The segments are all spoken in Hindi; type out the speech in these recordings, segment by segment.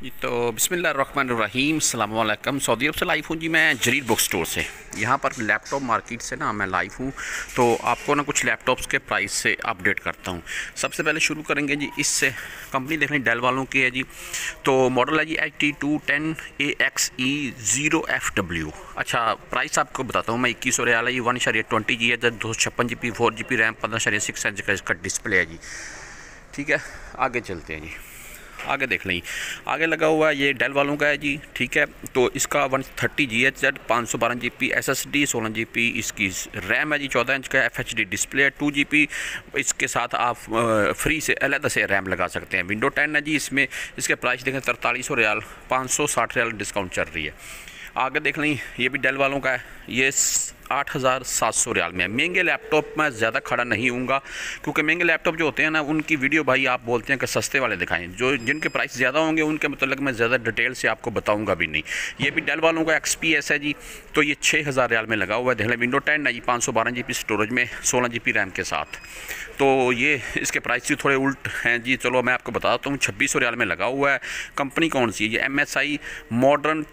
जी तो बिस्मिल्लाहिर्रहमानिर्रहीम अस्सलाम वालेकुम। सऊदी अरब से लाइव हूँ जी, मैं जरीर बुक स्टोर से। यहाँ पर लैपटॉप मार्केट से ना मैं लाइव हूँ, तो आपको ना कुछ लैपटॉप्स के प्राइस से अपडेट करता हूँ। सबसे पहले शुरू करेंगे जी इससे। कंपनी देख लें डेल वालों की है जी, तो मॉडल है जी HT210AXE0FW। अच्छा प्राइस आपको बताता हूँ मैं, 2100 रियाल है जी। 1.20 जी है, 256 GB 4 GB रैम, 15.6 इंच का इसका डिस्प्ले है जी। ठीक है, आगे चलते हैं जी। आगे देख लें, आगे लगा हुआ है ये डेल वालों का है जी। ठीक है, तो इसका 130 GHz 512 GB SSD 16 GB इसकी रैम है जी। 14 इंच का FHD डिस्प्ले है। 2 GB इसके साथ आप फ्री से अलग से रैम लगा सकते हैं। विंडो 10 है जी। इसमें इसके प्राइस देखें 4300 रियाल, 560 रियाल डिस्काउंट चल रही है। आगे देख लें, ये भी डेल वालों का है, ये 8700 रियाल में है। महंगे लैपटॉप में ज़्यादा खड़ा नहीं हूँगा, क्योंकि महंगे लैपटॉप जो होते हैं ना उनकी वीडियो भाई आप बोलते हैं कि सस्ते वाले दिखाएं, जो जिनके प्राइस ज़्यादा होंगे उनके मतलब मैं ज़्यादा डिटेल से आपको बताऊँगा भी नहीं। ये भी डेल वालों का XPS है जी, तो ये 6000 रियाल में लगा हुआ है। देख लें विंडो 10 है जी, 512 GB स्टोरेज में, 16 GB रैम के साथ। तो ये इसके प्राइस भी थोड़े उल्ट हैं जी। चलो मैं आपको बताता हूँ, 2600 रियाल में लगा हुआ है। कंपनी कौन सी है? ये MSI मॉडर्न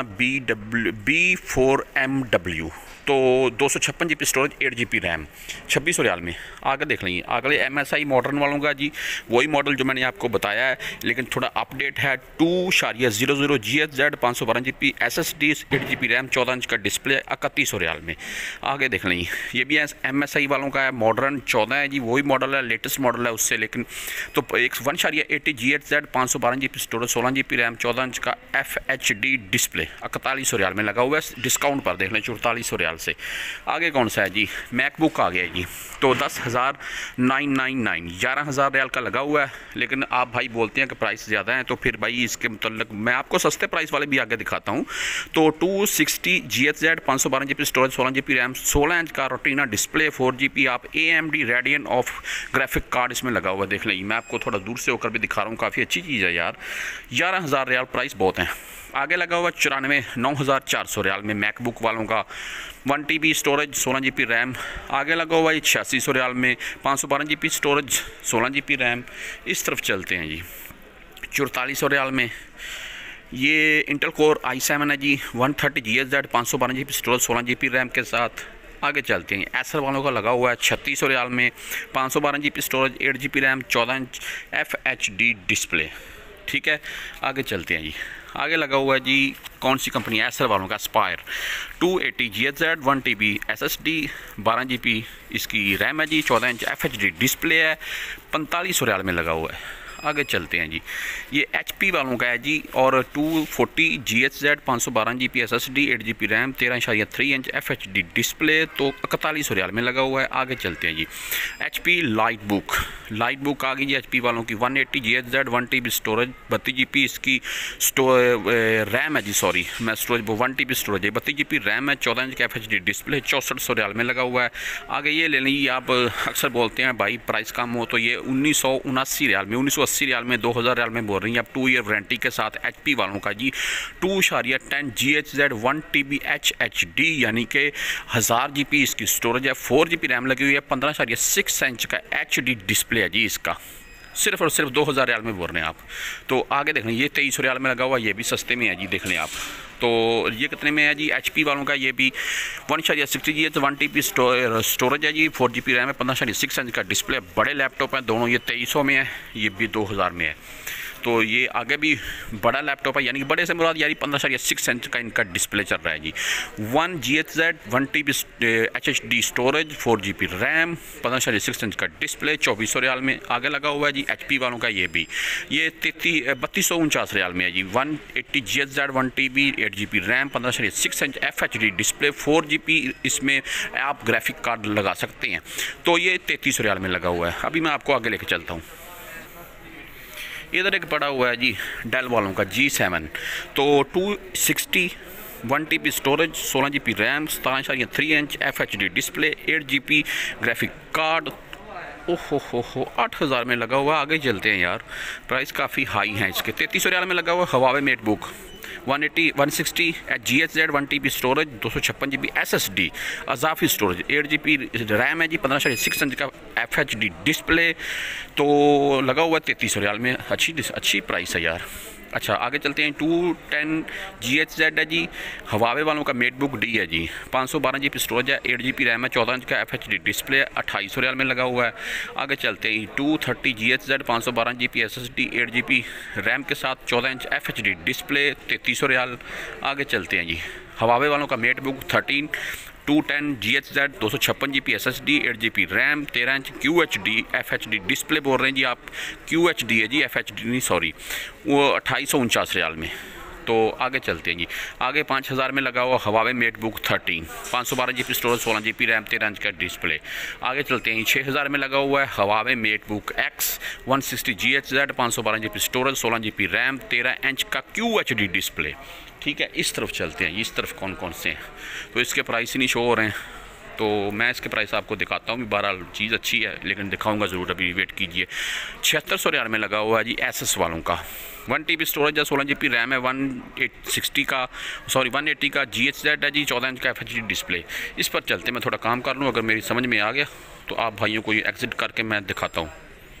14B4MW, तो 256 GB स्टोरेज, 8 GB रैम, 2600 रियाल में। आगे देख लेंगे, अगले MSI मॉडर्न वालों का जी, वही मॉडल जो मैंने आपको बताया है, लेकिन थोड़ा अपडेट है। 2.00 GHz 512 GB SSD 8 GB RAM, 14 inch का डिस्प्ले, 3100 रियाल में। आगे देख लेंगे, ये भी MSI वालों का है, मॉडर्न 14 है जी, वही मॉडल है, लेटेस्ट मॉडल है उससे, लेकिन तो 1.80 GHz 512 GB storage, 16 GB RAM, 14 inch का FHD डिस्प्ले, 4100 रियाल में लगा हुआ है। डिस्काउंट पर देख लें 4400 रियाल से। आगे कौन सा है जी? मैकबुक आ गया जी, तो 10,999 11,000 रियाल का लगा हुआ है। लेकिन आप भाई बोलते हैं कि प्राइस ज़्यादा है, तो फिर भाई इसके मतलब मैं आपको सस्ते प्राइस वाले भी आगे दिखाता हूँ। तो 260 GHz 512 GB storage, 16 GB RAM, 16 inch का रोटीना डिस्प्ले, 4 GB आप AMD Radeon of graphic card इसमें लगा हुआ है। देख लें, मैं आपको थोड़ा दूर से होकर भी दिखा रहा हूँ, काफ़ी अच्छी चीज़ है यार। 11,000 रियाल प्राइस बहुत हैं। आगे लगा हुआ 94,400 रियाल में मैकबुक वालों का, 1 TB स्टोरेज, 16 GB रैम। आगे लगा हुआ है 8600 रियाल में, 512 GB स्टोरेज, 16 GB रैम। इस तरफ चलते हैं जी, 4400 रियाल में ये इंटेल कोर i7 है जी, 130 GHz 512 GB storage, 16 GB RAM के साथ। आगे चलते हैं, एसर वालों का लगा हुआ है 3600 रियाल में, 512 GB storage, 8 GB RAM, 14 inch FHD display. ठीक है, आगे चलते हैं जी। आगे लगा हुआ है जी, कौन सी कंपनी है? एसर वालों का Aspire, 280 GHz 1 TB SSD, 12 GB इसकी रैम है जी, 14 इंच FHD डिस्प्ले है, 4500 रियाल में लगा हुआ है। आगे चलते हैं जी, ये HP वालों का है जी, और 240 GHz 512 GB SSD, 8 GB रैम, 13.3 इंच FHD डिस्प्ले, तो 4100 रियाल में लगा हुआ है। आगे चलते हैं जी, HP लाइट बुक आ गई जी HP वालों की, 180 GHz 1 TB स्टोरेज, 32 GB इसकी रैम है जी, सॉरी मैं स्टोरेज 1 TB स्टोरेज है, 32 GB रैम है, 14 इंच का FHD डिस्प्ले, 6400 रियाल में लगा हुआ है। आगे ये ले लीजिए, आप अक्सर बोलते हैं भाई प्राइस कम हो, तो ये 1979 रियाल में, 1980 रियाल में, 2000 रियाल में बोल रही हैं आप, 2 ईयर वारंटी के साथ। HP वालों का जी, 2.10 GHz 1 TB HHD, यानी कि 1000 GB इसकी स्टोरेज है, 4 GB रैम लगी हुई है, 15.6 इंच का HD डिस्प्ले है जी इसका। सिर्फ और सिर्फ 2000 रियाल में बोल रहे हैं आप। तो आगे देख लें, ये 2300 रियाल में लगा हुआ, ये भी सस्ते में है जी, देख लें आप। तो ये कितने में है जी? HP वालों का ये भी 1.60 GHz 1 TB स्टोरेज है जी, 4 GB रैम है, 15.6 इंच का डिस्प्ले। बड़े लैपटॉप हैं दोनों, ये 2300 में है, ये भी 2000 में है। तो ये आगे भी बड़ा लैपटॉप है, यानी कि बड़े से मुराद यानी 15.6 इंच का इनका डिस्प्ले चल रहा है जी। 1 GHz 1 TB HHD storage, 4 GB RAM, 15.6 inch का डिस्प्ले, 2400 रियाल में। आगे लगा हुआ है जी HP वालों का, ये भी ये 3249 रियाल में है जी, 180 GHz 1 TB 8 GB RAM, 15.6 inch FHD display, 4 GB इसमें आप ग्राफिक कार्ड लगा सकते हैं। तो ये 3300 रियाल में लगा हुआ है। अभी मैं आपको आगे लेके चलता हूँ। इधर एक पड़ा हुआ है जी डेल वालों का G7, तो 260 1 TB storage, 16 GB RAM, 17.3 inch FHD display, 8 GB graphic card. ओहो हो 8000 में लगा हुआ। आगे चलते हैं यार, प्राइस काफ़ी हाई है इसके। 3300 रियाल में लगा हुआ Huawei MateBook, 160 GHz 1 TB storage, 256 GB SSD, अजाफी स्टोरेज, 8 GB रैम है जी, 15.6 इंच का FHD डिस्प्ले। तो लगा हुआ 3300 रियाल में, अच्छी प्राइस है यार। अच्छा आगे चलते हैं। 210GHZ है जी, हवावे वालों का मेटबुक डी है जी, 512 GB स्टोरेज है, 8 GB रैम है, 14 इंच का FHD डिस्प्ले है, 2800 रियाल में लगा हुआ है। आगे चलते हैं 230GHZ 512 GB SSD 8 GB RAM के साथ 14 इंच FHD डिस्प्ले 3300 रियाल। आगे चलते हैं जी, हवावे वालों का MateBook 210GHZ 256 GB SSD 8 GB RAM 13 inch QHD FHD display बोल रहे हैं जी आप, QHD है जी, FHD नहीं सॉरी, वो 2849 रियाल में। तो आगे चलते हैं जी, आगे 5000 में लगा हुआ Huawei MateBook 13 512 GB storage 16 GB RAM 13 inch का डिस्प्ले। आगे चलते हैं 6000 में लगा हुआ है Huawei MateBook X 160GHZ 512 GB storage 16 GB RAM 13 inch का QHD डिस्प्ले। ठीक है, इस तरफ चलते हैं, इस तरफ कौन कौन से हैं, तो इसके प्राइस ही नहीं शो हो रहे हैं, तो मैं इसके प्राइस आपको दिखाता हूँ। बहरहाल चीज़ अच्छी है लेकिन दिखाऊंगा ज़रूर, अभी वेट कीजिए। 7600 रियाल में लगा हुआ है जी Asus वालों का, 1 TB स्टोरेज है, 16 GB रैम है, 180 का GHZ है जी, 14 इंच का FHD डिस्प्ले। इस पर चलते मैं थोड़ा काम कर लूँ, अगर मेरी समझ में आ गया तो आप भाइयों को ये एग्जिट करके मैं दिखाता हूँ।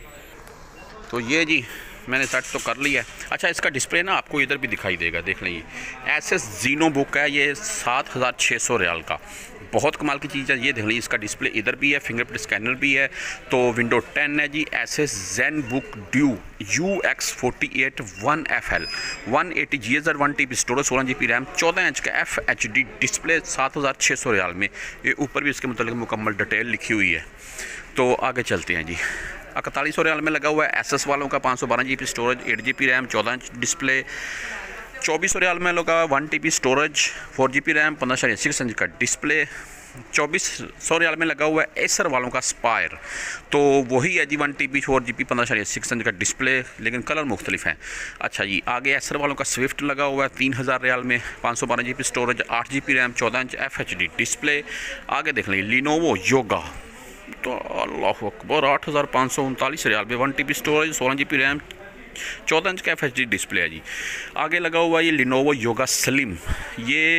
तो ये जी मैंने सेट तो कर लिया है। अच्छा इसका डिस्प्ले ना आपको इधर भी दिखाई देगा, देख लें, Asus Zeno बुक है ये 7600 रियाल का, बहुत कमाल की चीज़ है। ये देख लीजिए इसका डिस्प्ले इधर भी है, फिंगरप्रिंट स्कैनर भी है। तो विंडो 10 है जी, Asus ZenBook Duo UX48 1FL 180GHz 1 TB storage 16 GB RAM 14 inch का FHD डिस्प्ले 7600 रियाल में। ये ऊपर भी इसके मतलब मुकम्मल डिटेल लिखी हुई है। तो आगे चलते हैं जी, 4100 रियाल में लगा हुआ है Asus वालों का, 512 GB storage 8 GB RAM 14 inch display. 2400 रियाल में लगा 1 TB storage 4 GB RAM 15.6 inch का डिस्प्ले। 2400 रियाल में लगा हुआ है एसर वालों का स्पायर, तो वही है जी 1 TB 4 GB 15.6 इंच का डिस्प्ले, लेकिन कलर मुख्तलिफ हैं। अच्छा जी, आगे एसर वालों का स्विफ्ट लगा हुआ है 3000 रियाल में, 512 GB storage 8 GB RAM 14 inch FHD display. आगे देख लें Lenovo योगा, तो अल्लाह अकबर 8539 रियाल में, 1 TB storage 16 GB RAM 14 inch का FHD डिस्प्ले है जी। आगे लगा हुआ है ये Lenovo योगा स्लिम, ये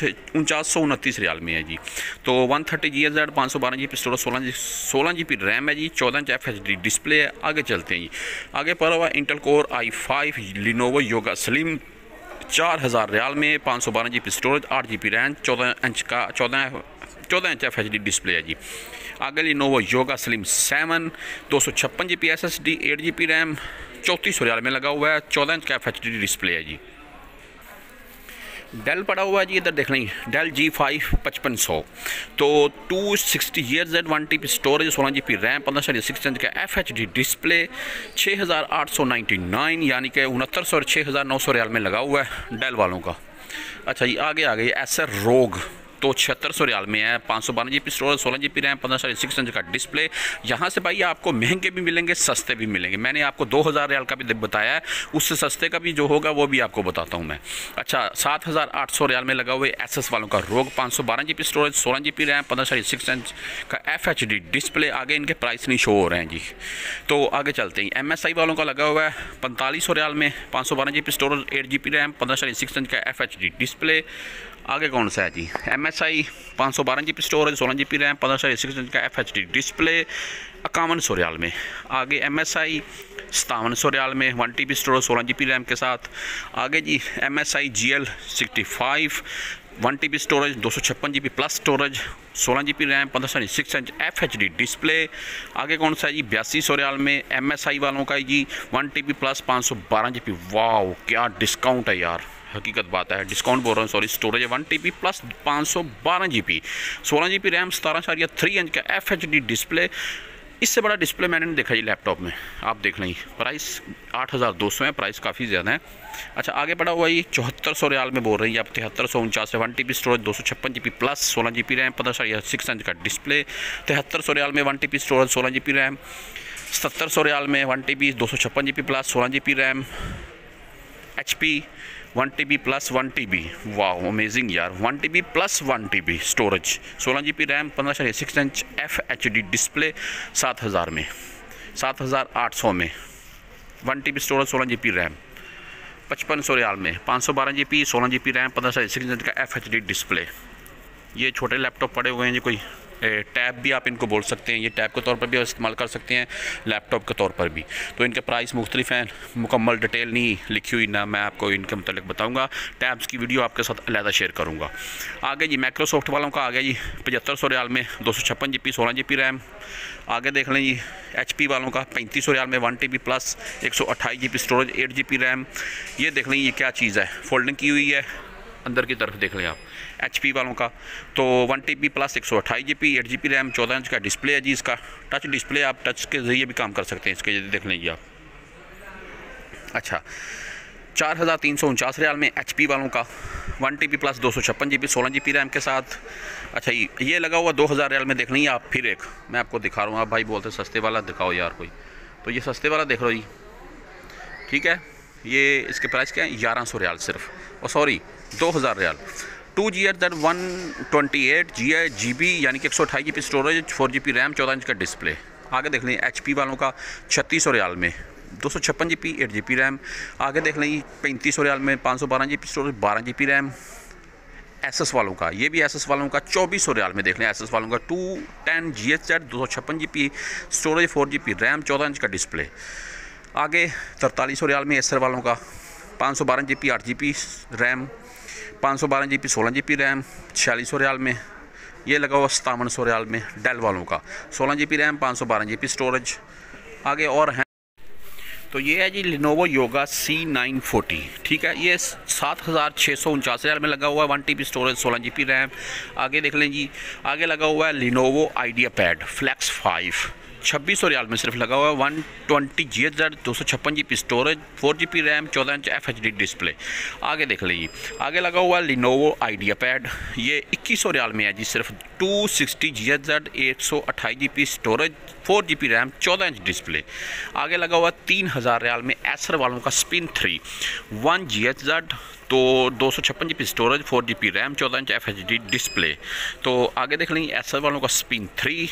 4929 रियाल में है जी। तो 130GHz 512 GB storage 16 GB RAM है जी, 14 इंच FHD डिस्प्ले है। आगे चलते हैं जी, आगे पड़ा हुआ Intel Core i5 Lenovo Yoga Slim 4000 रियाल में, 512 GB storage 8 GB RAM 14 inch FHD display है जी। आगे Lenovo Yoga Slim 7 256 GB SSD 8 GB RAM 3400 रियाल में लगा हुआ है, 14 इंच का FHD डिस्प्ले है जी। डेल पड़ा हुआ है जी, इधर देख लें डेल G5 5500, तो 260GHz 1 TB storage 16 GB RAM 15.6 inch का FHD डिस्प्ले 6899 यानी कि 6900 और 6900 रियाल में लगा हुआ है डेल वालों का। अच्छा जी, आगे आ गई एसर रोग, तो 7600 रियाल में है, 512 GB storage 16 GB RAM 15.6 inch का डिस्प्ले। यहाँ से भाई आपको महंगे भी मिलेंगे, सस्ते भी मिलेंगे। मैंने आपको 2000 रियाल का भी बताया है, उससे सस्ते का भी जो होगा वो भी आपको बताता हूँ मैं। अच्छा 7800 रियाल में लगा हुआ है Asus वालों का ROG, 512 GB storage 16 GB RAM 15.6 inch का FHD डिस्प्ले। आगे इनके प्राइस नहीं शो हो रहे हैं जी, तो आगे चलते हैं। MSI वालों का लगा हुआ है 4500 रियाल में, 512 GB storage 8 GB RAM 15.6 inch का FHD डिस्प्ले। आगे कौन सा है जी, MSI 512 GB storage 16 GB RAM 15.6 inch का FHD डिस्प्ले 5100 रियाल में। आगे MSI 5700 रियाल में, 1 TB स्टोरेज 16 GB रैम के साथ। आगे जी MSI GL 65 1 TB storage 256 GB plus storage 16 GB RAM 15.6 inch FHD display. आगे कौन सा है जी, 8200 रियाल में MSI वालों का जी 1 TB प्लस 512 GB। वाह क्या डिस्काउंट है यार, हकीकत बात है, डिस्काउंट बोल रहा हूँ सॉरी। स्टोरेज है 1 TB plus 512 GB 16 GB RAM 17.3 inch का FHD डिस्प्ले। इससे बड़ा डिस्प्ले मैंने नहीं देखा जी लैपटॉप में, आप देख लें। प्राइस 8200 है, प्राइस काफ़ी ज़्यादा है। अच्छा आगे पड़ा हुआ ये 7400 रियाल में बोल रही है आप, 7349 1 TB storage 256 GB plus 16 GB RAM 15.6 inch का डिस्प्ले। 7300 रियाल में 1 TB स्टोरेज 16 GB रैम। 7700 रियाल में 1 TB 256 GB plus 16 GB RAM. HP 1 TB plus 1 TB, वाह अमेजिंग यार, 1 TB plus 1 TB storage 16 GB RAM 15.6 inch FHD display 7000 में, 7800 में 1 TB स्टोरेज 16 GB रैम। 5500 रियाल में 512 GB 16 GB रैम 15.6 इंच का FHD डिस्प्ले। ये छोटे लैपटॉप पड़े हुए हैं जी कोई टैब भी आप इनको बोल सकते हैं, ये टैब के तौर पर भी इस्तेमाल कर सकते हैं, लैपटॉप के तौर पर भी। तो इनके प्राइस मुख्तलिफ हैं, मुकम्मल डिटेल नहीं लिखी हुई ना मैं आपको इनके मतलब बताऊंगा। टैब्स की वीडियो आपके साथ अलहदा शेयर करूंगा। आगे जी माइक्रोसॉफ्ट वालों का आ गया जी 7500 रियाल में 256 GB 16 GB रैम। आगे देख लें जी HP वालों का 3500 रियाल में 1 TB plus 128 GB storage 8 GB RAM. ये देख लें ये क्या चीज़ है, फोल्डिंग की हुई है, अंदर की तरफ देख लें आप। HP वालों का तो 1 TB plus 128 GB 8 GB RAM 14 inch का डिस्प्ले है जी। इसका टच डिस्प्ले, आप टच के ज़रिए भी काम कर सकते हैं इसके, देख लीजिए आप। अच्छा 4349 रियाल में HP वालों का 1 TB plus 256 GB 16 GB RAM के साथ। अच्छा ये लगा हुआ 2000 रियाल में, देख लीजिए आप। फिर एक मैं आपको दिखा रहा हूँ, आप भाई बोलते सस्ते वाला दिखाओ यार कोई, तो ये सस्ते वाला देख लो जी, ठीक है। ये इसके प्राइस क्या है 1100 रियाल सिर्फ, और सॉरी 2000 रियाल। 2GHz 128 GB यानी कि 128 GB storage 4 GB RAM 14 inch का डिस्प्ले। आगे देख लें HP वालों का 3600 रियाल में 256 GB 8 GB रैम। आगे देख लें 3500 रियाल में 512 GB storage 12 GB RAM. Asus वालों का, ये भी Asus वालों का 2400 रियाल में देख लें। Asus वालों का 210GHz 256 GB storage 4 GB RAM 14 inch का डिस्प्ले। आगे 4300 रियाल में एसर वालों का 512 GB 8 GB RAM 512 GB 16 GB RAM 4600 रियाल में। ये लगा हुआ 5700 रियाल में डेल वालों का 16 GB रैम 512 GB स्टोरेज। आगे और हैं तो ये है जी Lenovo Yoga C940, ठीक है। ये 7649 रियाल में लगा हुआ है, 1 TB स्टोरेज 16 GB रैम। आगे देख लें जी, आगे लगा हुआ है Lenovo IdeaPad Flex 5 2600 रियाल में सिर्फ लगा हुआ है, 120GHz 256 GB storage 4 GB RAM 14 inch FHD display. आगे देख लीजिए, आगे लगा हुआ है Lenovo IdeaPad, ये 2100 रियाल में है जी सिर्फ, 260GHz 128 GB storage 4 GB RAM 14 inch display. आगे लगा हुआ 3000 रियाल में एसर वालों का Spin 3 1GHz तो 256 GB storage 4 GB RAM 14 inch FHD display. तो आगे देख लेंगे एसर वालों का Spin 3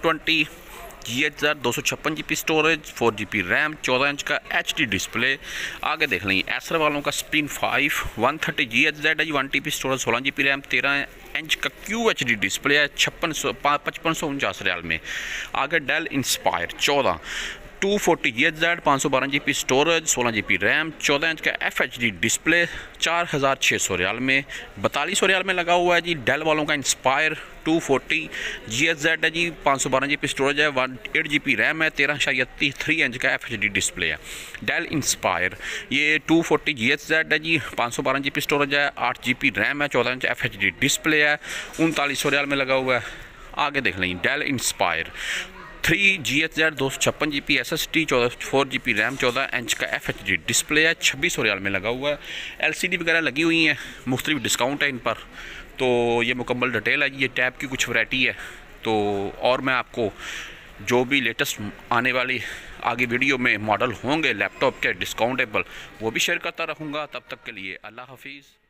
120GHz 256 GB storage 4 GB RAM 14 inch का HD डिस्प्ले। आगे देख लेंगे एसर वालों का Spin 5 130GHz 1 TB storage 16 GB RAM 13 inch का QHD डिस्प्ले है 5549 रियाल में। आगे Dell Inspiron 14 240GHz 512 GB storage 16 GB RAM 14 inch का FHD डिस्प्ले 4600 रियाल में। 4200 रियाल में लगा हुआ है जी डेल वालों का इंस्पायर 240GHz है जी 512 GB स्टोरेज है 8 GB रैम है 13.3 इंच का FHD डिस्प्ले है। डेल इंस्पायर ये 240GHz है जी 512 GB स्टोरेज है 8 GB रैम है 14 इंच FHD डिस्प्ले है 3900 रियाल में लगा हुआ है। आगे देख लें Dell Inspiron 3GHz 256 GB SSD 4 GB RAM 14 inch का FHD डिस्प्ले है 2600 रियाल में लगा हुआ है। LCD वगैरह लगी हुई हैं, मुख्तलिफ डिस्काउंट है इन पर। तो ये मुकम्मल डिटेल है, ये टैब की कुछ वैरायटी है। तो और मैं आपको जो भी लेटेस्ट आने वाली आगे वीडियो में मॉडल होंगे लैपटॉप के डिस्काउंटेबल वो भी शेयर करता रहूँगा। तब तक के लिए अल्लाह हाफिज़।